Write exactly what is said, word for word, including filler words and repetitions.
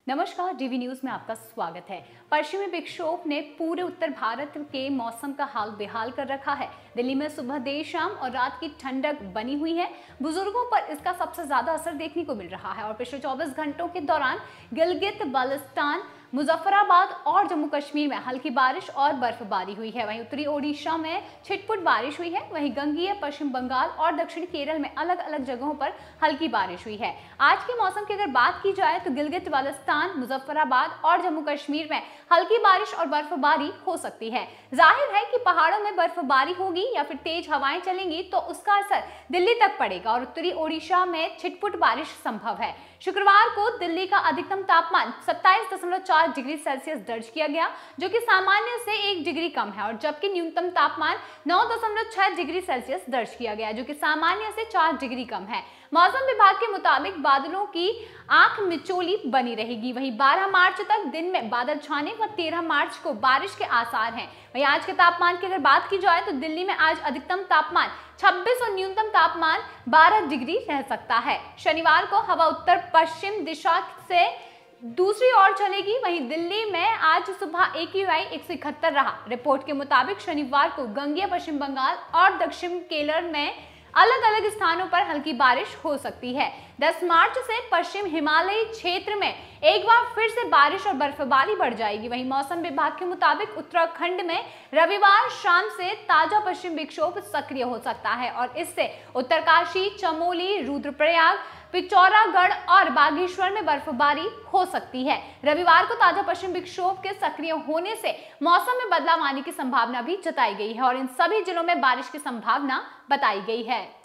नमस्कार, DV news में आपका स्वागत है। पश्चिमी विक्षोभ ने पूरे उत्तर भारत के मौसम का हाल बेहाल कर रखा है। दिल्ली में सुबह देर शाम और रात की ठंडक बनी हुई है। बुजुर्गों पर इसका सबसे ज्यादा असर देखने को मिल रहा है और पिछले चौबीस घंटों के दौरान गिलगित बाल्टिस्तान, मुजफ्फराबाद और जम्मू कश्मीर में हल्की बारिश और बर्फबारी हुई है। वहीं उत्तरी ओडिशा में छिटपुट बारिश हुई है। वहीं गंगीय पश्चिम बंगाल और दक्षिण केरल में अलग अलग जगहों पर हल्की बारिश हुई है। आज के मौसम की अगर बात की जाए तो गिलगित बाल्टिस्तान, मुजफ्फराबाद और जम्मू कश्मीर में हल्की बारिश और बर्फबारी हो सकती है। जाहिर है कि पहाड़ों में बर्फबारी होगी या फिर तेज हवाएं चलेंगी तो उसका असर दिल्ली तक पड़ेगा और उत्तरी ओडिशा में छिटपुट बारिश संभव है। शुक्रवार को दिल्ली का अधिकतम तापमान सत्ताईस दशमलव चार डिग्री सेल्सियस दर्ज किया गया, जो कि सामान्य से एक डिग्री कम है, और जबकि न्यूनतम तापमान नौ दशमलव छह डिग्री सेल्सियस दर्ज किया गया, जो कि सामान्य से चार डिग्री कम है। मौसम विभाग के मुताबिक बादलों की आंख मिचौली बनी रहेगी। वहीं बारह मार्च तक दिन में बादल छाने व तेरह मार्च को बारिश के आसार हैं। वहीं आज के तापमान की अगर बात की जाए तो दिल्ली में आज अधिकतम तापमान छब्बीस और न्यूनतम तापमान बारह डिग्री रह सकता है। शनिवार को हवा उत्तर पश्चिम दिशा से दूसरी ओर चलेगी। वहीं दिल्ली में आज सुबह ए क्यू आई एक सौ इकहत्तर रहा। रिपोर्ट के मुताबिक शनिवार को गंगीय पश्चिम बंगाल और दक्षिण केरल में अलग अलग स्थानों पर हल्की बारिश हो सकती है। दस मार्च से पश्चिम हिमालयी क्षेत्र में एक बार फिर से बारिश और बर्फबारी बढ़ जाएगी। वहीं मौसम विभाग के मुताबिक उत्तराखंड में रविवार शाम से ताजा पश्चिम विक्षोभ सक्रिय हो सकता है और इससे उत्तरकाशी, चमोली, रुद्रप्रयाग, पिथौरागढ़ और बागेश्वर में बर्फबारी हो सकती है। रविवार को ताजा पश्चिम विक्षोभ के सक्रिय होने से मौसम में बदलाव आने की संभावना भी जताई गई है और इन सभी जिलों में बारिश की संभावना बताई गई है।